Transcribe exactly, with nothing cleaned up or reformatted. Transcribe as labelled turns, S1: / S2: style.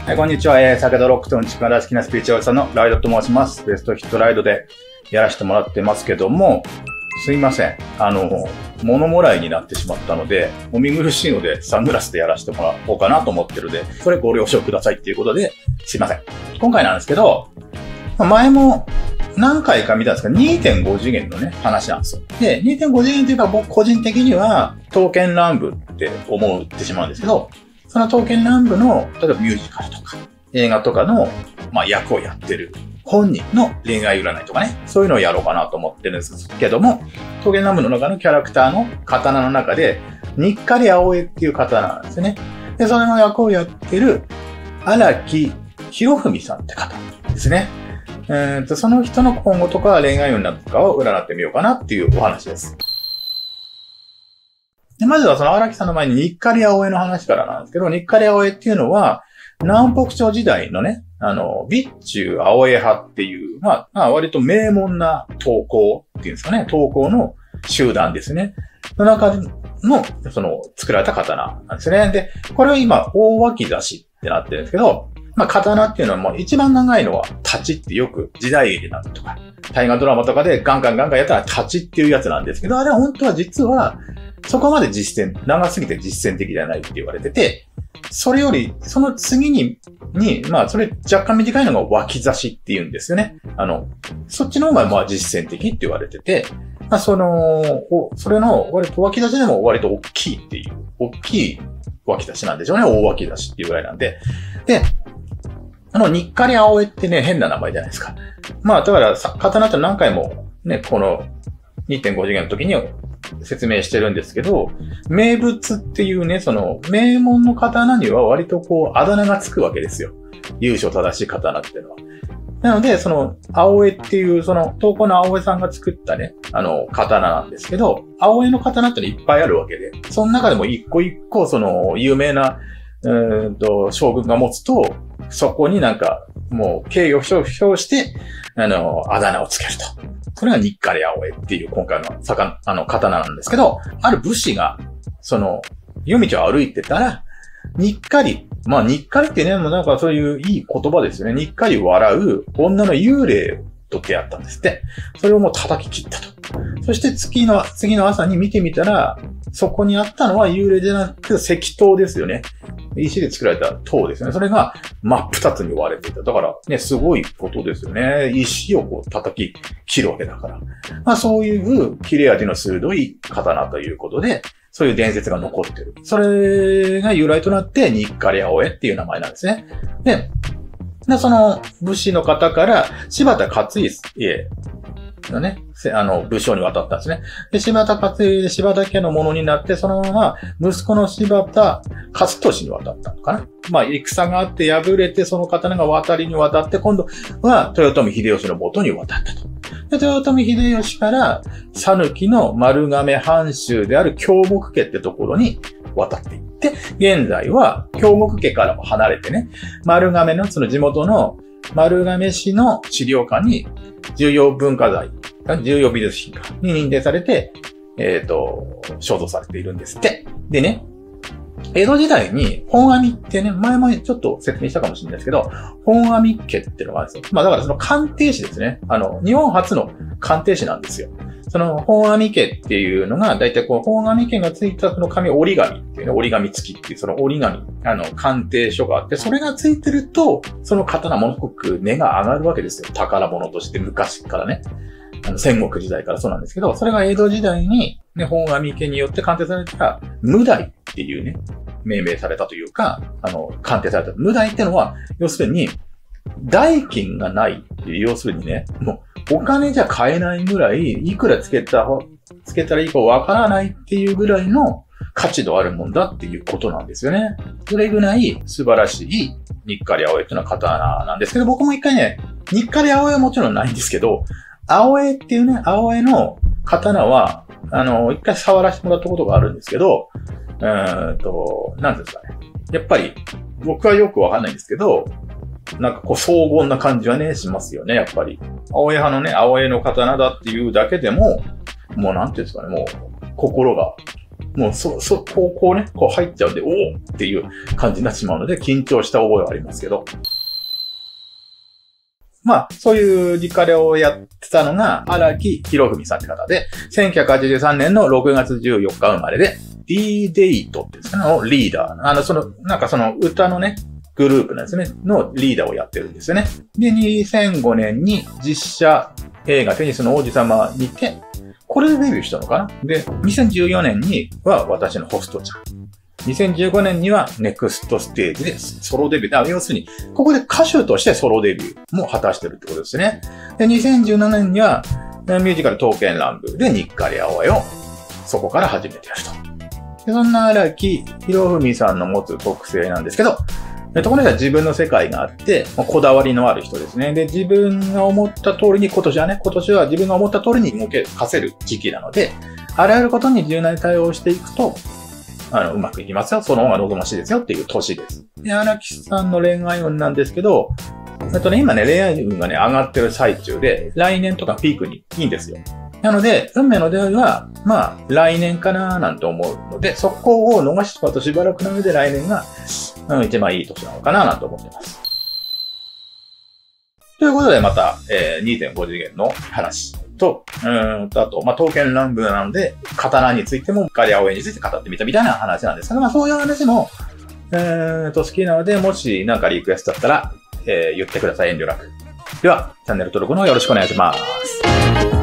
S1: はい、こんにちは。えー、酒とロックとうんちくが大好きなスピリチュアルさんのライドと申します。ベストヒットライドでやらせてもらってますけども、すいません。あの、物もらいになってしまったので、お見苦しいのでサングラスでやらせてもらおうかなと思ってるので、それご了承くださいっていうことで、すいません。今回なんですけど、前も何回か見たんですけど、にてんご 次元のね、話なんですよ。で、にてんご 次元っていうか僕個人的には、刀剣乱舞って思ってしまうんですけど、その刀剣乱舞の、例えばミュージカルとか、映画とかの、まあ、役をやってる本人の恋愛占いとかね、そういうのをやろうかなと思ってるんですけども、刀剣乱舞の中のキャラクターの刀の中で、にっかり青江っていう刀なんですよね。で、それの役をやってる、荒木博文さんって方ですね。えーと、その人の今後とか恋愛運とかを占ってみようかなっていうお話です。で、まずはその荒木さんの前ににっかり青江の話からなんですけど、にっかり青江っていうのは、南北朝時代のね、あの、備中青江派っていう、まあ、まあ、割と名門な刀工っていうんですかね、刀工の集団ですね。その中の、その、作られた刀なんですね。で、これは今、大脇差しってなってるんですけど、まあ、刀っていうのはもう一番長いのは太刀ってよく時代劇なんとか、大河ドラマとかでガンガンガンガンやったら太刀っていうやつなんですけど、あれは本当は実は、そこまで実践、長すぎて実践的じゃないって言われてて、それより、その次に、に、まあ、それ若干短いのが脇差しって言うんですよね。あの、そっちの方がまあ実践的って言われてて、まあ、その、それの割と脇差しでも割と大きいっていう、大きい脇差しなんでしょうね。大脇差しっていうぐらいなんで。で、あの、にっかり青江ってね、変な名前じゃないですか。まあ、だから、刀って何回もね、この にてんご 次元の時に説明してるんですけど、名物っていうね、その、名門の刀には割とこう、あだ名がつくわけですよ。由緒正しい刀っていうのは。なので、その、青江っていう、その、刀工の青江さんが作ったね、あの、刀なんですけど、青江の刀ってのいっぱいあるわけで、その中でも一個一個、その、有名な、うーんと、将軍が持つと、そこになんか、もう、敬意を表して、あの、あだ名をつけると。それがにっかり青江っていう今回の魚、あの、刀なんですけど、ある武士が、その、夜道を歩いてたら、にっかり、まあ、にっかりってね、もうなんかそういういい言葉ですよね。にっかり笑う女の幽霊と出会ったんですって。それをもう叩き切ったと。そして次の、次の朝に見てみたら、そこにあったのは幽霊じゃなく石塔ですよね。石で作られた塔ですよね。それが真っ二つに割れていた。だからね、すごいことですよね。石をこう叩き切るわけだから。まあそういう切れ味の鋭い刀ということで、そういう伝説が残ってる。それが由来となって、にっかり青江っていう名前なんですね。で、でその武士の方から柴田勝家のね、あの、武将に渡ったんですね。で、柴田勝家で柴田家のものになって、そのまま息子の柴田勝利に渡ったのかな。まあ、戦があって敗れて、その刀が渡りに渡って、今度は豊臣秀吉の元に渡ったと。で、豊臣秀吉から、讃岐の丸亀藩主である京極家ってところに渡っていって、現在は京極家からも離れてね、丸亀のその地元の丸亀市の資料館に重要文化財、重要美術品に認定されて、えっと、所蔵されているんですって。でね、江戸時代に本阿弥ってね、前もちょっと説明したかもしれないですけど、本阿弥家っていうのがあるんですよ。まあだからその鑑定士ですね。あの、日本初の鑑定士なんですよ。その本阿弥家っていうのが、だいたいこう、本阿弥家がついたその紙、折り紙っていうね、折り紙付きっていうその折り紙、あの、鑑定書があって、それがついてると、その刀ものすごく値が上がるわけですよ。宝物として昔からね。あの、戦国時代からそうなんですけど、それが江戸時代に、ね、本阿弥家によって鑑定されたら、無題っていうね、命名されたというか、あの、鑑定された。無題ってのは、要するに、代金がないっていう、要するにね、もう、お金じゃ買えないぐらい、いくらつけた、つけたらいいかわからないっていうぐらいの価値のあるもんだっていうことなんですよね。それぐらい素晴らしいにっかり青江っていうのは刀なんですけど、僕も一回ね、にっかり青江はもちろんないんですけど、青江っていうね、青江の刀は、あの、一回触らせてもらったことがあるんですけど、うーんと、なんですかね。やっぱり、僕はよくわかんないんですけど、なんかこう荘厳な感じはね、しますよね、やっぱり。青江派のね、青江の刀だっていうだけでも、もうなんていうんですかね、もう、心がもう、そう、そう、こう、こうね、こう入っちゃうんで、おおっていう感じになってしまうので、緊張した覚えはありますけど。まあ、そういうリカレをやってたのが、荒木博文さんって方で、せんきゅうひゃくはちじゅうさんねんのろくがつじゅうよっか生まれで、D-デイトってですね、のリーダー。あの、その、なんかその歌のね、グループなんですね、のリーダーをやってるんですよね。で、にせんごねんに実写映画テニスの王子様にて、これでデビューしたのかな。で、にせんじゅうよねんには私のホストちゃん。にせんじゅうごねんにはネクストステージでソロデビュー。あ、要するに、ここで歌手としてソロデビューも果たしてるってことですね。で、にせんじゅうななねんにはミュージカル刀剣乱舞で日課り青江をそこから始めていると。で、そんな荒木博文さんの持つ特性なんですけど、ところでは自分の世界があって、こだわりのある人ですね。で、自分が思った通りに、今年はね、今年は自分が思った通りに動かせる時期なので、あらゆることに柔軟に対応していくと、あの、うまくいきますよ。その方が望ましいですよっていう年です。で、荒木さんの恋愛運なんですけど、えっとね、今ね、恋愛運がね、上がってる最中で、来年とかピークにいいんですよ。なので、運命の出会いは、まあ、来年かななんて思うので、そこを逃してしまうとしばらくなので、来年が、うん、一番いい年なのかななんて思ってます。ということで、また、えー、にてんご 次元の話と、うーんと、あと、まあ、刀剣乱舞なので、刀についても、ガリアオエについて語ってみたみたいな話なんですけど、まあ、そういう話も、えーと、好きなので、もしなんかリクエストだったら、えー、言ってください。遠慮なく。では、チャンネル登録の方よろしくお願いします。